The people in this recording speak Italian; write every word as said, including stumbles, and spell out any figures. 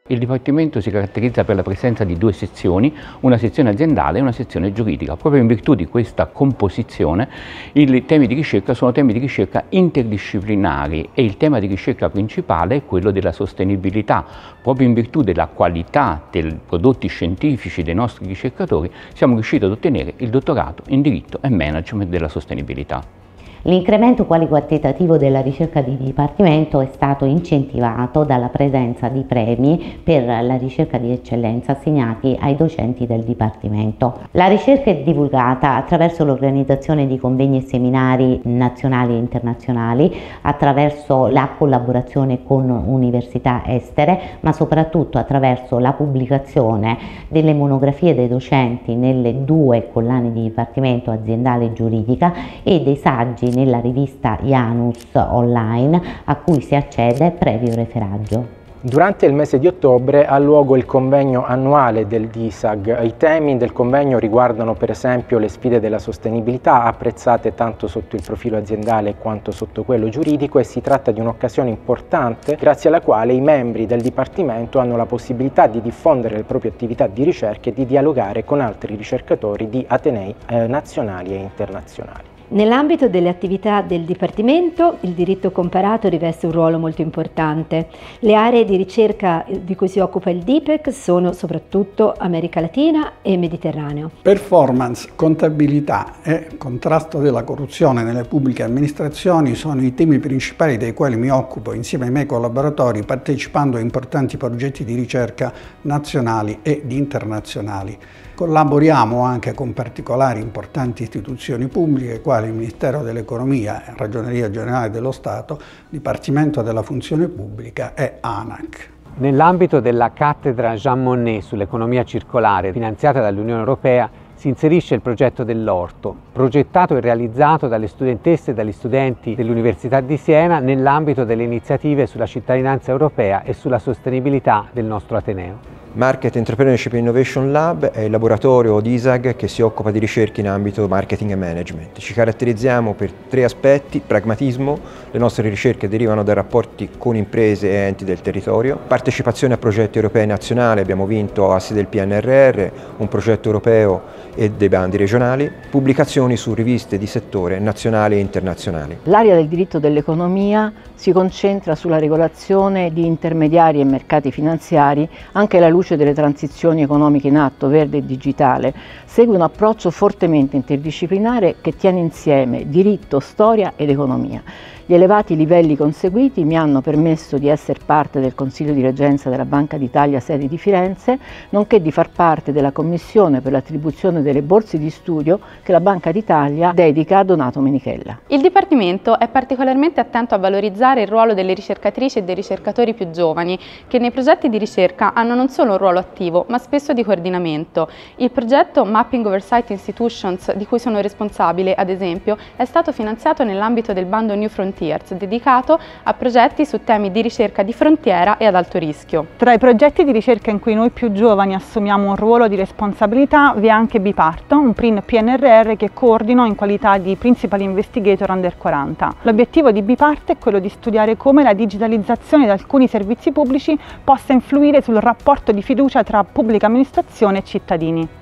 Il Dipartimento si caratterizza per la presenza di due sezioni, una sezione aziendale e una sezione giuridica. Proprio in virtù di questa composizione i temi di ricerca sono temi di ricerca interdisciplinari e il tema di ricerca principale è quello della sostenibilità. Proprio in virtù della qualità dei prodotti scientifici dei nostri ricercatori siamo riusciti ad ottenere il dottorato in diritto e management della sostenibilità. L'incremento qualitativo della ricerca di dipartimento è stato incentivato dalla presenza di premi per la ricerca di eccellenza assegnati ai docenti del dipartimento. La ricerca è divulgata attraverso l'organizzazione di convegni e seminari nazionali e internazionali, attraverso la collaborazione con università estere, ma soprattutto attraverso la pubblicazione delle monografie dei docenti nelle due collane di dipartimento aziendale e giuridica e dei saggi nella rivista Janus online a cui si accede previo referaggio. Durante il mese di ottobre ha luogo il convegno annuale del D I S A G. I temi del convegno riguardano per esempio le sfide della sostenibilità, apprezzate tanto sotto il profilo aziendale quanto sotto quello giuridico, e si tratta di un'occasione importante grazie alla quale i membri del Dipartimento hanno la possibilità di diffondere le proprie attività di ricerca e di dialogare con altri ricercatori di atenei eh, nazionali e internazionali. Nell'ambito delle attività del Dipartimento, il diritto comparato riveste un ruolo molto importante. Le aree di ricerca di cui si occupa il D I P E C sono soprattutto America Latina e Mediterraneo. Performance, contabilità e contrasto della corruzione nelle pubbliche amministrazioni sono i temi principali dei quali mi occupo insieme ai miei collaboratori, partecipando a importanti progetti di ricerca nazionali ed internazionali. Collaboriamo anche con particolari importanti istituzioni pubbliche quali il Ministero dell'Economia, Ragioneria Generale dello Stato, Dipartimento della Funzione Pubblica e ANAC. Nell'ambito della cattedra Jean Monnet sull'economia circolare finanziata dall'Unione Europea si inserisce il progetto dell'orto, progettato e realizzato dalle studentesse e dagli studenti dell'Università di Siena nell'ambito delle iniziative sulla cittadinanza europea e sulla sostenibilità del nostro Ateneo. Market Entrepreneurship Innovation Lab è il laboratorio D I S A G che si occupa di ricerche in ambito marketing e management. Ci caratterizziamo per tre aspetti: pragmatismo, le nostre ricerche derivano da rapporti con imprese e enti del territorio, partecipazione a progetti europei e nazionali, abbiamo vinto assi del P N R R, un progetto europeo e dei bandi regionali, pubblicazioni su riviste di settore nazionali e internazionali. L'area del diritto dell'economia si concentra sulla regolazione di intermediari e mercati finanziari anche alla luce delle transizioni economiche in atto, verde e digitale. Segue un approccio fortemente interdisciplinare che tiene insieme diritto, storia ed economia. Gli elevati livelli conseguiti mi hanno permesso di essere parte del Consiglio di Reggenza della Banca d'Italia sede di Firenze, nonché di far parte della Commissione per l'attribuzione delle borse di studio che la Banca d'Italia dedica a Donato Menichella. Il Dipartimento è particolarmente attento a valorizzare il ruolo delle ricercatrici e dei ricercatori più giovani, che nei progetti di ricerca hanno non solo un ruolo attivo, ma spesso di coordinamento. Il progetto Mapping Oversight Institutions, di cui sono responsabile, ad esempio, è stato finanziato nell'ambito del bando New Frontiers, dedicato a progetti su temi di ricerca di frontiera e ad alto rischio. Tra i progetti di ricerca in cui noi più giovani assumiamo un ruolo di responsabilità vi è anche Biparto, un P R I N P N R R che coordino in qualità di Principal Investigator Under quaranta. L'obiettivo di Biparto è quello di studiare come la digitalizzazione di alcuni servizi pubblici possa influire sul rapporto di fiducia tra pubblica amministrazione e cittadini.